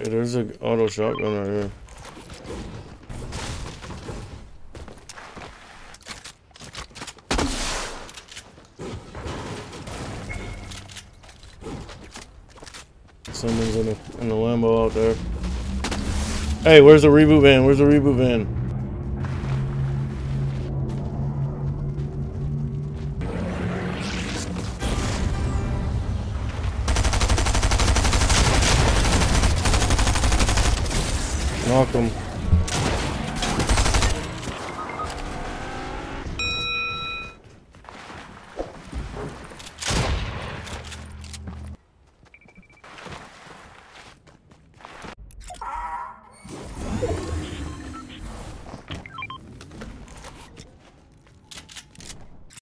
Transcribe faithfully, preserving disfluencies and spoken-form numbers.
Okay, there's an auto shotgun right here. Someone's in the in the Lambo out there. Hey, where's the reboot van? Where's the reboot van? Knock him.